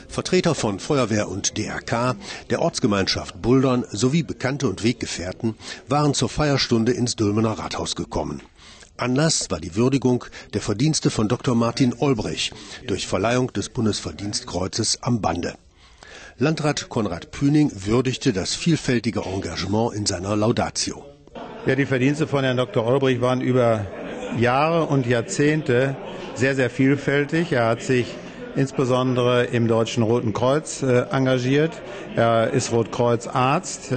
Vertreter von Feuerwehr und DRK, der Ortsgemeinschaft Buldern sowie Bekannte und Weggefährten waren zur Feierstunde ins Dülmener Rathaus gekommen. Anlass war die Würdigung der Verdienste von Dr. Martin Olbrich durch Verleihung des Bundesverdienstkreuzes am Bande. Landrat Konrad Püning würdigte das vielfältige Engagement in seiner Laudatio. Ja, die Verdienste von Herrn Dr. Olbrich waren über Jahre und Jahrzehnte sehr, sehr vielfältig. Er hat sich insbesondere im Deutschen Roten Kreuz engagiert. Er ist Rotkreuzarzt.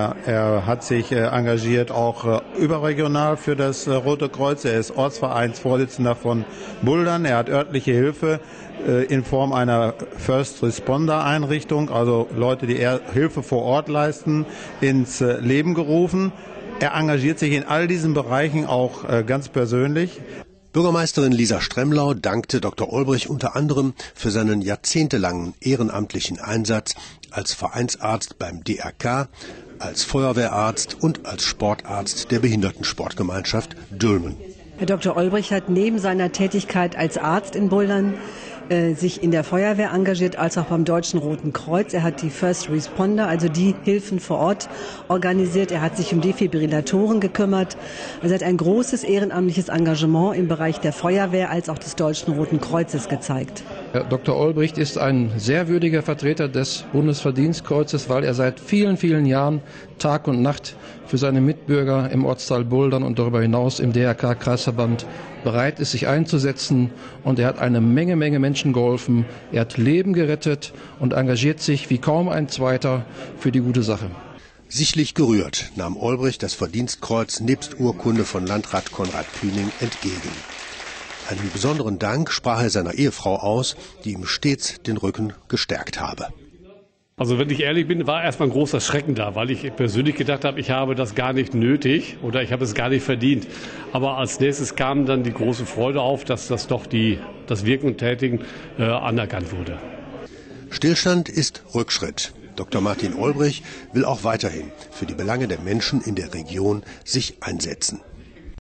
Er hat sich engagiert auch überregional für das Rote Kreuz. Er ist Ortsvereinsvorsitzender von Buldern. Er hat örtliche Hilfe in Form einer First Responder Einrichtung, also Leute, die Hilfe vor Ort leisten, ins Leben gerufen. Er engagiert sich in all diesen Bereichen auch ganz persönlich. Bürgermeisterin Lisa Stremlau dankte Dr. Olbrich unter anderem für seinen jahrzehntelangen ehrenamtlichen Einsatz als Vereinsarzt beim DRK, als Feuerwehrarzt und als Sportarzt der Behindertensportgemeinschaft Dülmen. Herr Dr. Olbrich hat neben seiner Tätigkeit als Arzt in Buldern sich in der Feuerwehr engagiert, als auch beim Deutschen Roten Kreuz. Er hat die First Responder, also die Hilfen vor Ort, organisiert. Er hat sich um Defibrillatoren gekümmert. Er hat ein großes ehrenamtliches Engagement im Bereich der Feuerwehr als auch des Deutschen Roten Kreuzes gezeigt. Herr Dr. Olbrich ist ein sehr würdiger Vertreter des Bundesverdienstkreuzes, weil er seit vielen, vielen Jahren Tag und Nacht für seine Mitbürger im Ortsteil Buldern und darüber hinaus im DRK-Kreisverband bereit ist, sich einzusetzen. Und er hat eine Menge Menschen geholfen. Er hat Leben gerettet und engagiert sich wie kaum ein Zweiter für die gute Sache. Sichtlich gerührt nahm Olbrich das Verdienstkreuz nebst Urkunde von Landrat Konrad Püning entgegen. Einen besonderen Dank sprach er seiner Ehefrau aus, die ihm stets den Rücken gestärkt habe. Also wenn ich ehrlich bin, war erstmal ein großer Schrecken da, weil ich persönlich gedacht habe, ich habe das gar nicht nötig oder ich habe es gar nicht verdient. Aber als nächstes kam dann die große Freude auf, dass das doch das Wirken und Tätigen anerkannt wurde. Stillstand ist Rückschritt. Dr. Martin Olbrich will auch weiterhin für die Belange der Menschen in der Region sich einsetzen.